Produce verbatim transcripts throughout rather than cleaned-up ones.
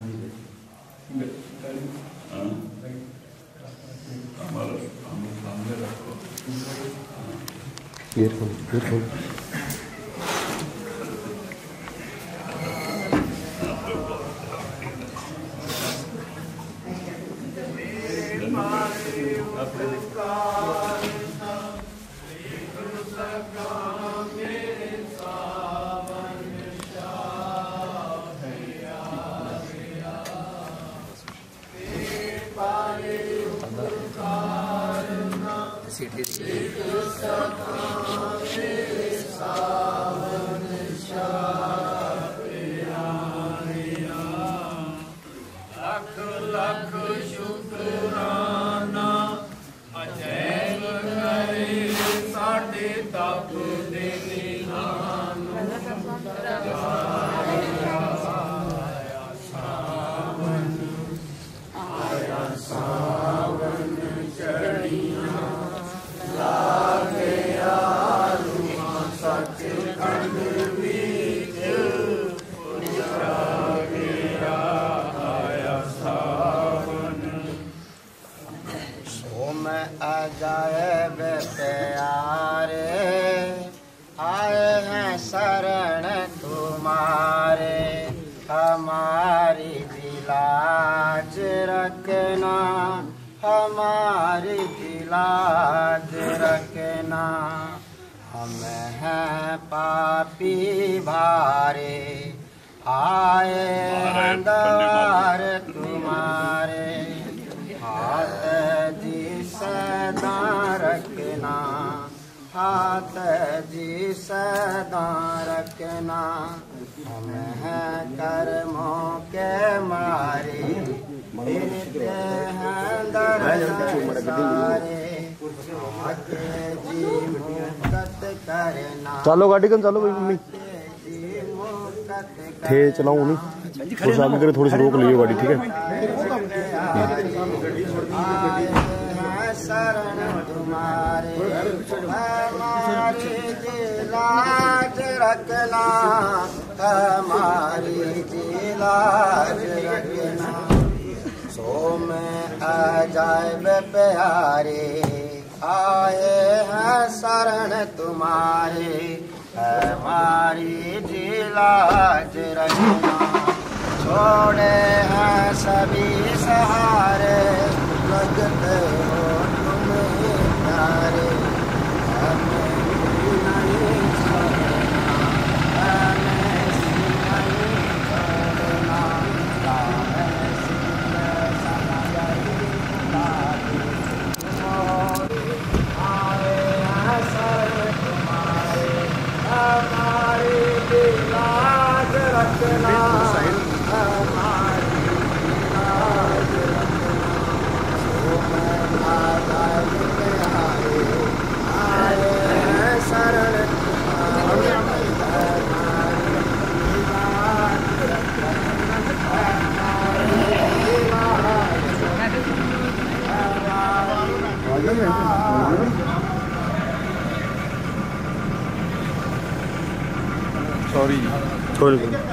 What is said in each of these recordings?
Earphone earphone अजायब प्यारे आए हैं शरण तुम्हारे, हमारी दिलाज रखना, हमारी दिलाज रखना। हम हैं पापी भारे आए हैं द्वार तुम्हारे, हाथ जी सदा रखना, हाथ जी सदा रखना। हम हैं कर्मों के मारे फिरते हैं दर सारे, आके जी मुक्त करना। चलो गाड़ी कन चलो भाई मम्मी थे चलाऊं नहीं और सामने करे थोड़ी सी रोक लियो गाड़ी, ठीक है। शरण तुम्हारे हमारी लाज रखना, हमारी लाज रखना। सो में अजायब प्यारे आए हैं शरण तुम्हारे, हमारी लाज रखना। छोड़े हैं सभी सहारे लगते हो तुम्हें प्यारे, हमें नहीं छोड़ना, हमें नहीं छोड़ना। आए हैं शरण तुम्हारे, हमारी लाज रखना, हमारी लाज रखना। आए हैं शरण तुम्हारे, हमारी लाज रखना, हमारी लाज। सॉरी कोई नहीं।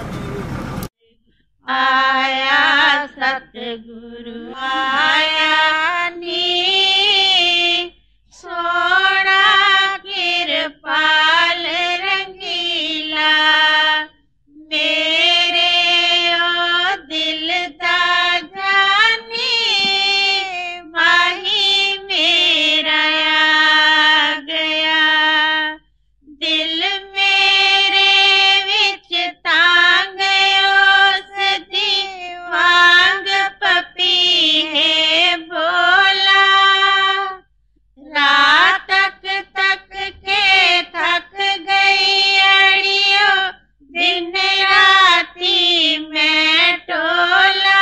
आया सतगुरु आया नी, सोना कृपाल रंगीला, मेरे ओ दिल दा जानी, माही मेरा आ गया। दिल मेरे विच तांग वांग पपी है बोला, रात तक तक के थक गई अड़ियो, दिन राती मैं टोला।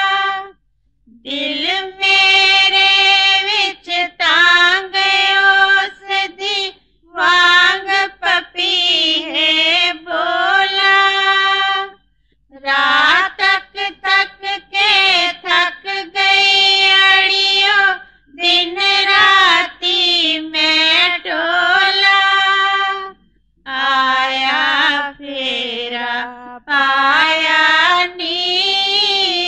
दिल मेरे विच तांग औसदी वांग पपी है बोला, रात तक तक के थक गई अड़ियो, दिन राती मैं टोला। आया फेरा पाया नी,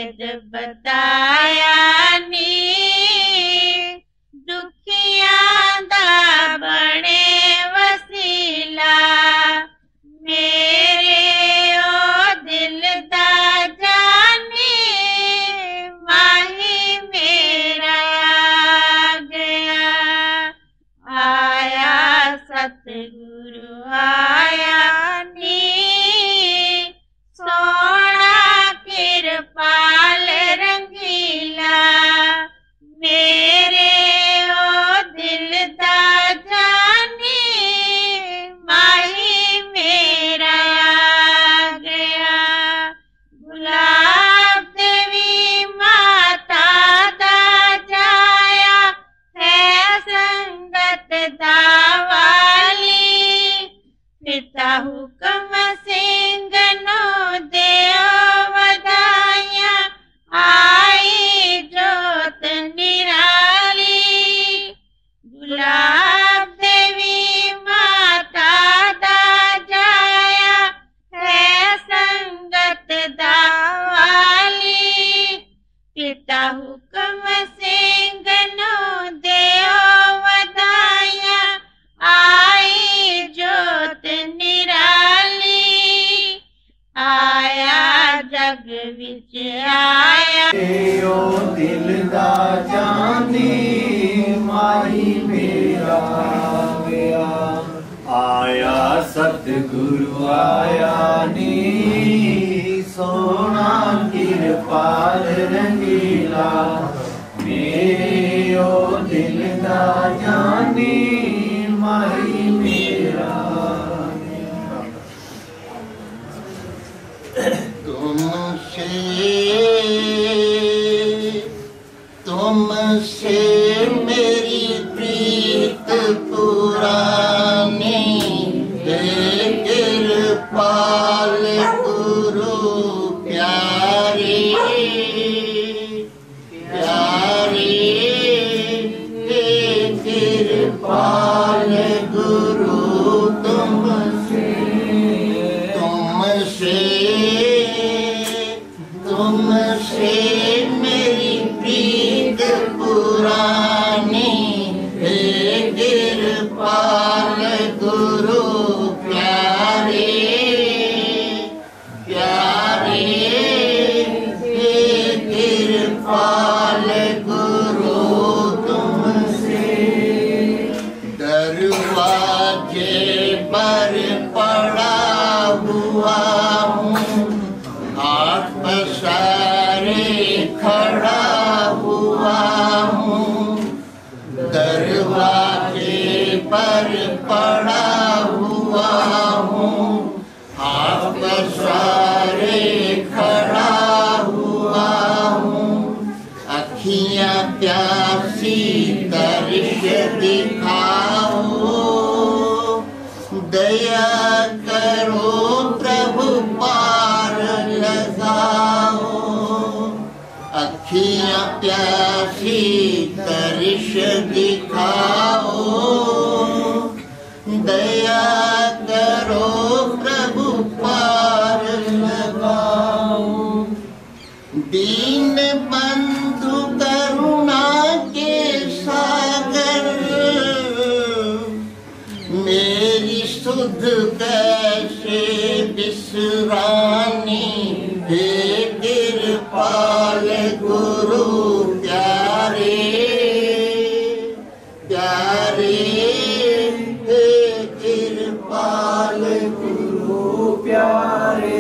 भेद बताया नी दुखियां दा बने वसीला मेरे ओ दिल दा जानी माही मेरा आ गया आया सतगुरु आया नी सोना कृपाल रंगीला मेरे ओ दिल दा जानी माही मेरा आ गया गुलाब देवी माता दा जाया है संगत दा वाली पिता हुक्म सिंह नो देओ वधाइयां आई जोत निराली गुलाब देवी माता दा जाया है संगत दा वाली पिता हुक्म सिंह नो देओ वधाइयां आई जोत निराली आया जग विच आया ओ दिल दा जानी माही मेरा गया आया सतगुरु आया नी सोना कृपाल रंगीला मेरे ओ दिल दा जानी माही मेरा तुमसे तुमसे मेरी प्रीत पुरानी हे कृपाल गुरु प्यारे प्यारे हे कृपाल गुरु तुमसे तुमसे तुमसे मेरी प्रीत पुरानी हे कृपाल गुरु प्यारे प्यारे हे कृपाल गुरु तुमसे दरवाजे पर पड़ा हुआ हूँ हाथ पसारे खड़ा हुआ हूँ दरवाजे पर पड़ा हुआ हूँ हाथ पसारे खड़ा हुआ हूँ अखियाँ प्यासी तरस दिखाओ दया करो प्रभु पार लगाओ अखियाँ प्यासी तरस दिखाओ दया करो प्रभु पार लगाओ दीन बंधु करुणा के सागर मेरी सुध कैसे बिसरानी हे कृपाल गुरु प्यारे प्यारे हे कृपाल गुरु प्यारे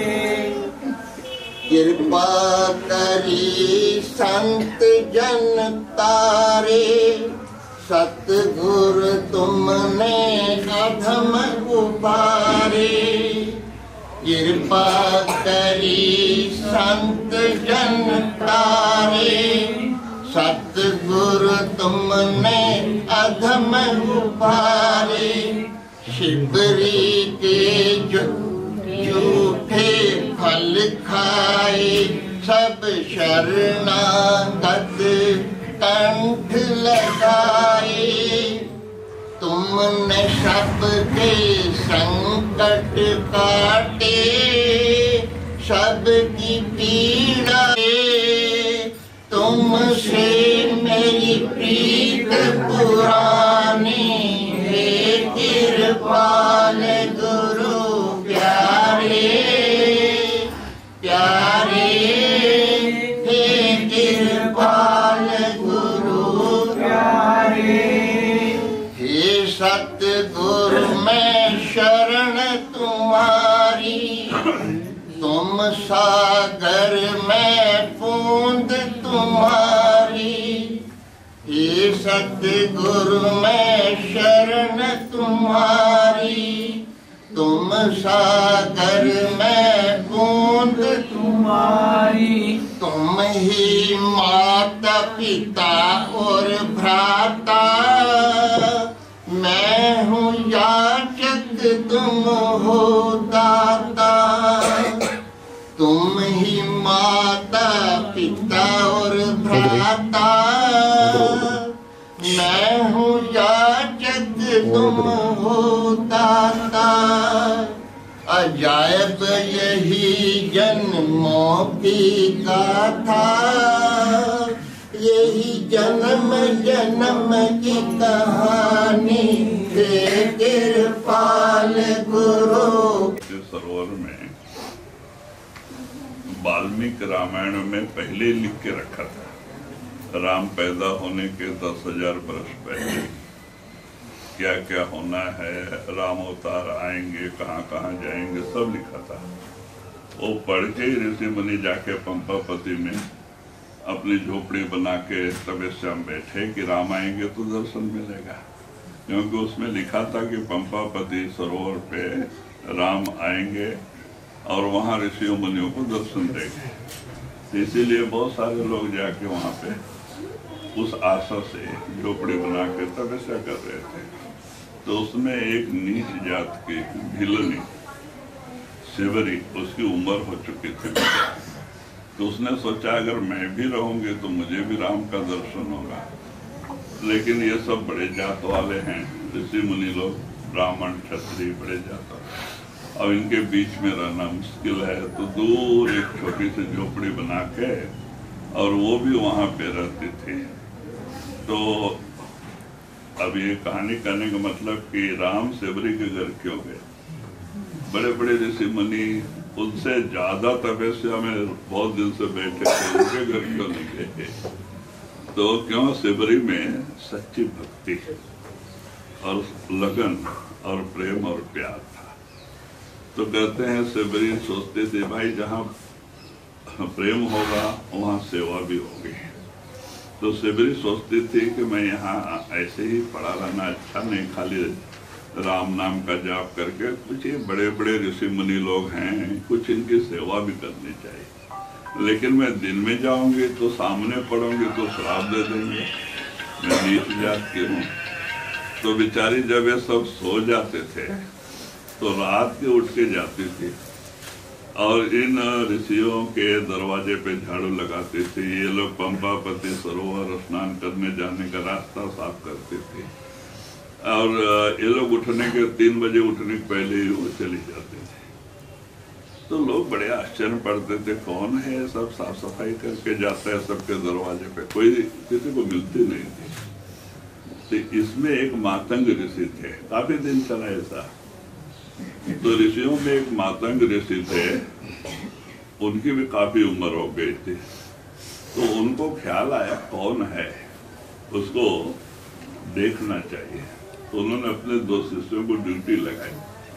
कृपा करी संत जन तारे सतगुर तुमने अधम उबारे कृपा करी संत जन तारे सतगुर तुमने अधम उबारे शिवरी के झूठे फल खाए सब शरणागत कंठ लगाए तुमने सबके संकट काटे सबकी पीड़ा मैं बूंद तुम्हारी, हे सतगुरु मैं शरण तुम्हारी। तुम सागर मैं बूंद तुम्हारी, तुम ही माता पिता और भ्राता। मैं हूँ याचक तुम हो दाता। तुम ही माता पिता और भ्राता। मैं हूँ याचक तुम हो दाता। अजायब यही जन्मों की गाथा, यही जन्म जन्म की कहानी। हे कृपाल गुरु। सरोवर में वाल्मीकि रामायण में पहले लिख के रखा था, राम पैदा होने के दस हजार वर्ष पहले क्या क्या होना है, राम अवतार आएंगे, कहाँ कहाँ जाएंगे, सब लिखा था। वो पढ़ के ऋषि मुनि जाके पंपापति में अपनी झोपड़ी बना के तपस्या में बैठे कि राम आएंगे तो दर्शन मिलेगा, क्योंकि उसमें लिखा था कि पंपापति सरोवर पे राम आएंगे और वहाँ ऋषियों मुनियों को दर्शन देंगे। इसीलिए बहुत सारे लोग जाके वहाँ पे उस आशा से झोपड़ी बना के तपस्या कर रहे थे। तो उसमें एक नीच जात की भिलनी सेवरी, उसकी उम्र हो चुकी थी, तो उसने सोचा अगर मैं भी रहूंगी तो मुझे भी राम का दर्शन होगा। लेकिन ये सब बड़े जात वाले हैं, ऋषि मुनि लोग, ब्राह्मण क्षत्रिय बड़े जात वाले, और इनके बीच में रहना मुश्किल है। तो दूर एक छोटी सी झोपड़ी बना के और वो भी वहाँ पे रहती थी। तो अब ये कहानी करने का मतलब कि राम सेवरी के घर क्यों गए? बड़े बड़े ऋषि मुनि उनसे ज्यादा तपस्या में बहुत दिन से बैठे थे, उनके घर क्यों नहीं गए? तो क्यों? सेवरी में सच्ची भक्ति और लगन और प्रेम और प्यार था। तो कहते हैं सेवरी सोचते थे भाई जहाँ प्रेम होगा वहाँ सेवा भी होगी। तो सेवरी सोचती थी कि मैं यहाँ ऐसे ही पड़ा रहना अच्छा नहीं, खाली राम नाम का जाप करके, कुछ ये बड़े बड़े ऋषि मुनि लोग हैं, कुछ इनकी सेवा भी करनी चाहिए। लेकिन मैं दिन में जाऊंगी तो सामने पड़ूंगी तो श्राप दे देंगे, मैं नीच जात की हूँ। तो बेचारी जब ये सब सो जाते थे तो रात के उठ के जाती थी और इन ऋषियों के दरवाजे पे झाड़ू लगाती थी। ये लोग पंपापति सरोवर स्नान करने जाने का रास्ता साफ करते थे और ये लोग उठने के तीन बजे उठने के पहले ही वो चली जाते थे। तो लोग बड़े आश्चर्य पड़ते थे, कौन है सब साफ सफाई करके जाता है सबके दरवाजे पे, कोई किसी को मिलती नहीं थी। तो इसमें एक मातंग ऋषि थे, काफी दिन चला ऐसा। तो ऋषियों में एक मातंग ऋषि थे, उनकी भी काफी उम्र हो गई थी। तो उनको ख्याल आया कौन है, उसको देखना चाहिए। तो उन्होंने अपने दो शिष्यों को ड्यूटी लगाई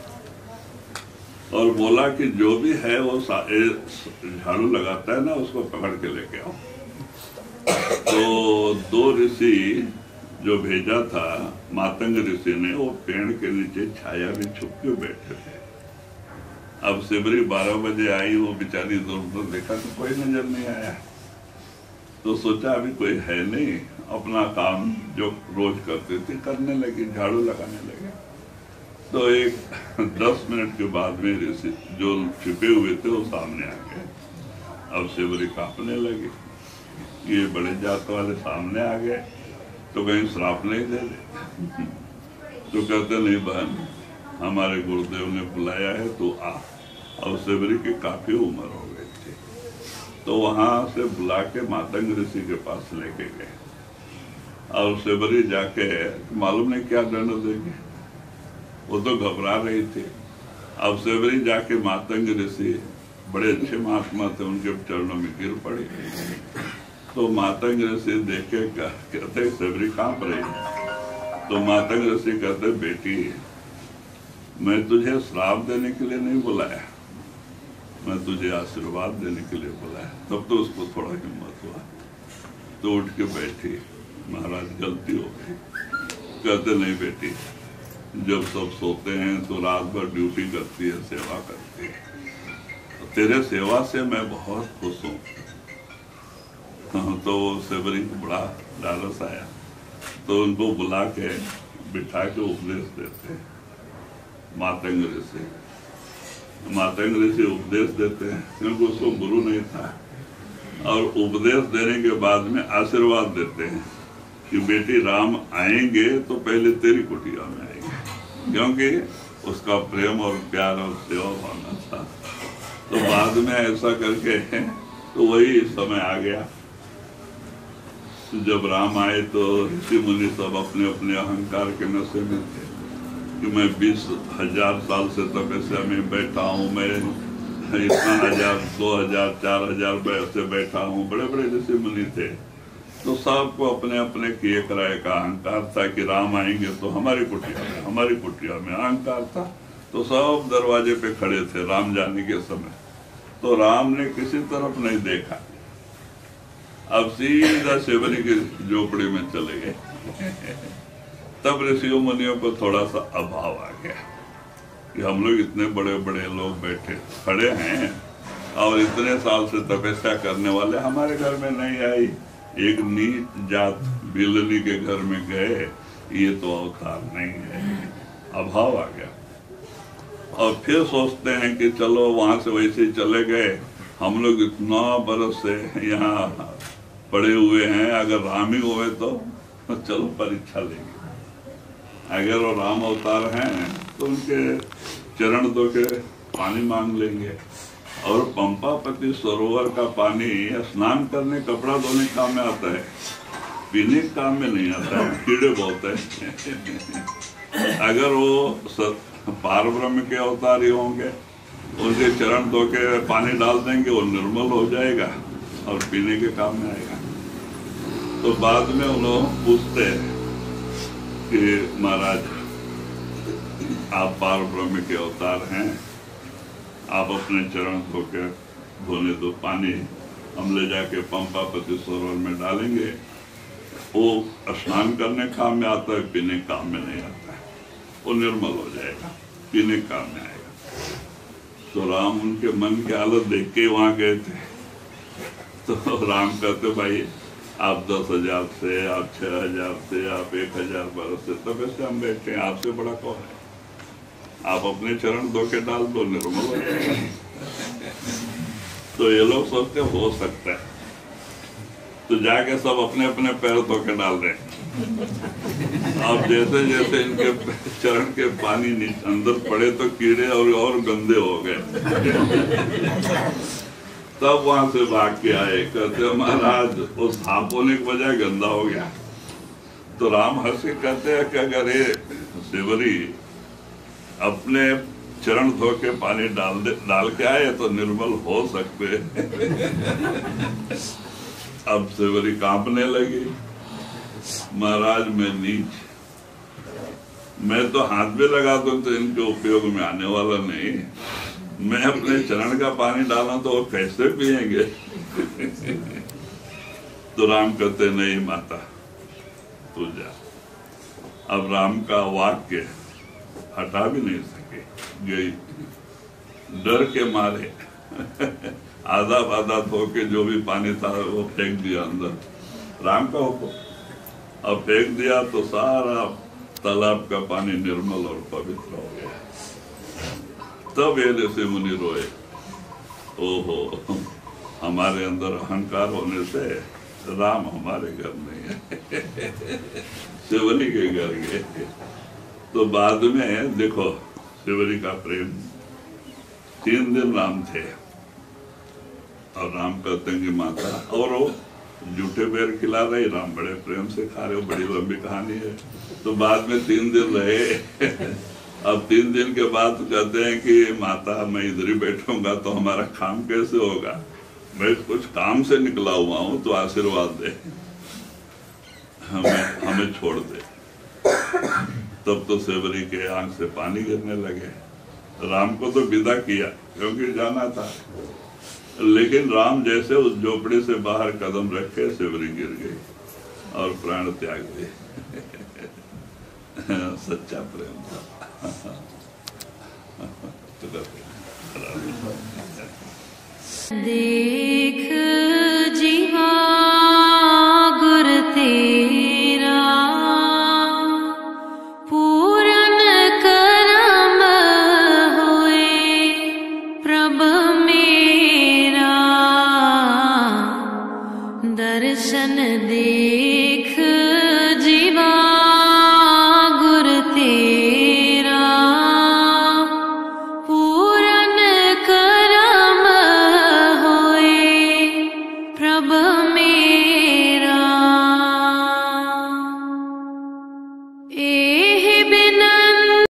और बोला कि जो भी है वो झाड़ू लगाता है ना, उसको पकड़ के लेके आओ। तो दो ऋषि जो भेजा था मातंग ऋषि ने, वो पेड़ के नीचे छाया में छुप के बैठे थे। अब सेवरी बारह बजे आई, वो बेचारी दूर दूर देखा तो कोई नजर नहीं आया। तो सोचा अभी कोई है नहीं, अपना काम जो रोज करते थे करने लगी, झाड़ू लगाने लगे। तो एक दस मिनट के बाद में ऋषि जो छिपे हुए थे वो सामने आ गए। अब सेवरी कांपने लगी, ये बड़े जात वाले सामने आ गए तो कहीं श्राप नहीं दे दे। तो कहते नहीं बहन, हमारे गुरुदेव ने बुलाया है तो आ। और सेवरी की काफी उम्र हो गई थी, तो वहां से बुला के मातंग ऋषि के पास लेके गए। और सेवरी जाके मालूम नहीं क्या दंड देंगे, वो तो घबरा रही थी। अब सेवरी जाके मातंग ऋषि बड़े अच्छे महात्मा थे, उनके चरणों में गिर पड़ी। तो मातंग ऋषि देखे कहते सेवरी कांप रही है। तो मातंग ऋषि कहते बेटी, मैं तुझे श्राप देने के लिए नहीं बुलाया, मैं तुझे आशीर्वाद देने के लिए बुलाया। तब तो उसको थोड़ा हिम्मत हुआ, तो उठ के बैठी। महाराज गलती हो गई। कहते नहीं बेटी, जब सब सोते हैं तो रात भर ड्यूटी करती है, सेवा करती है, तो तेरे सेवा से मैं बहुत खुश हूँ। तो सेवरी को बड़ा लालच आया, तो उनको बुला के बिठा के उपदेश देते हैं। मातंग ऋषि मातंग ऋषि उपदेश देते हैं, क्योंकि उसको गुरु नहीं था। और उपदेश देने के बाद में आशीर्वाद देते हैं कि बेटी राम आएंगे तो पहले तेरी कुटिया में आएंगे, क्योंकि उसका प्रेम और प्यार और सेवा भावना था। तो बाद में ऐसा करके तो वही समय आ गया। जब राम आए तो ऋषि मुनि सब अपने अपने अहंकार के नशे में थे कि मैं बीस हजार साल से तपस्या में बैठा हूँ, मैं इतना हजार, दो हजार, चार हजार से बैठा हूँ। बड़े बड़े ऋषि मुनि थे, तो सबको अपने अपने किए कराए का अहंकार था कि राम आएंगे तो हमारी कुटिया में, हमारी कुटिया में अहंकार था। तो सब दरवाजे पे खड़े थे राम जाने के समय। तो राम ने किसी तरफ नहीं देखा, अब सीधा सेवरी की झोपड़ी में चले गए। तब ऋषियों मुनियों को थोड़ा सा अभाव आ गया कि हम लोग इतने बड़े बड़े लोग बैठे खड़े हैं और इतने साल से तपस्या करने वाले हमारे घर में नहीं आई, एक नीच जात बिलनी के घर में गए, ये तो अवतार नहीं है। अभाव आ गया। और फिर सोचते हैं कि चलो वहां से वैसे चले गए, हम लोग इतना बरस से यहाँ पड़े हुए हैं, अगर राम ही हुए तो चलो परीक्षा लेंगे। अगर वो राम अवतार हैं तो उनके चरण धो के पानी मांग लेंगे। और पंपापति सरोवर का पानी स्नान करने, कपड़ा धोने काम में आता है, पीने काम में नहीं आता है, कीड़े बहुत है। अगर वो पार ब्रह्म के अवतार ही होंगे, उनके चरण धो के पानी डाल देंगे, वो निर्मल हो जाएगा और पीने के काम में आएगा। तो बाद में उन्होंने पूछते हैं कि महाराज आप पार ब्रह्म के अवतार हैं, आप अपने चरण धो के धोने दो, पानी हम ले जाके पंपापति सरोवर में डालेंगे। वो स्नान करने काम में आता है, पीने काम में नहीं आता है, वो निर्मल हो जाएगा, पीने काम में आएगा। तो राम उनके मन की हालत देख के वहां गए थे। तो राम कहते भाई आप दस हजार से, आप छह हजार से, आप एक हजार बरस से तपस्या हम बैठे हैं, आपसे बड़ा कौन है? आप अपने चरण धो के डाल दो, निर्मल हो जाएगा। तो ये लोग सोचते हो सकता है, तो जाके सब अपने अपने पैर धो के डाल रहे हैं। अब जैसे जैसे इनके चरण के पानी अंदर पड़े तो कीड़े और और गंदे हो गए। तब वहां से भाग के आए, कहते महाराज वो साफ होने की वजह गंदा हो गया। तो राम हंस के कहते हैं कि अगर ये सेवरी अपने चरण धो के पानी डाल दे डाल के आए तो निर्मल हो सकते। अब सेवरी कांपने लगी, महाराज मैं नीच, मैं तो हाथ में लगा दूं तो इनके उपयोग में आने वाला नहीं, मैं अपने चरण का पानी डाला तो वो कैसे पिएंगे? तो राम कहते नहीं माता तू जा। अब राम का वाक्य हटा भी नहीं सके, गई डर के मारे आधा आधा धो के जो भी पानी था वो फेंक दिया अंदर। राम का हुक्म, अब फेंक दिया तो सारा तालाब का पानी निर्मल और पवित्र हो गया। तब ये ऋषि मुनि रोए, ओहो हमारे अंदर अहंकार होने से राम हमारे घर नहीं है, सेवरी के घर गए। तो बाद में देखो सेवरी का प्रेम, तीन दिन राम थे और राम कहते हैं कि माता, और वो जूठे बेर खिला रहे, राम बड़े प्रेम से खा रहे हो, बड़ी लंबी कहानी है। तो बाद में तीन दिन रहे। अब तीन दिन के बाद कहते हैं कि माता मैं इधर ही बैठूंगा तो हमारा काम कैसे होगा, मैं कुछ काम से निकला हुआ हूँ तो आशीर्वाद दे, हमें हमें छोड़ दे। तब तो सेवरी के आंख से पानी गिरने लगे। राम को तो विदा किया क्योंकि जाना था, लेकिन राम जैसे उस झोपड़ी से बाहर कदम रखे शिवरी गिर गई और प्राण त्याग दिए। सच्चा प्रेम था। देख जीवा गुर तेरा पूरन करम होए प्रभ मेरा, दर्शन देख जीवा गुर तेरा पूरन करम होए प्रभ मेरा। ए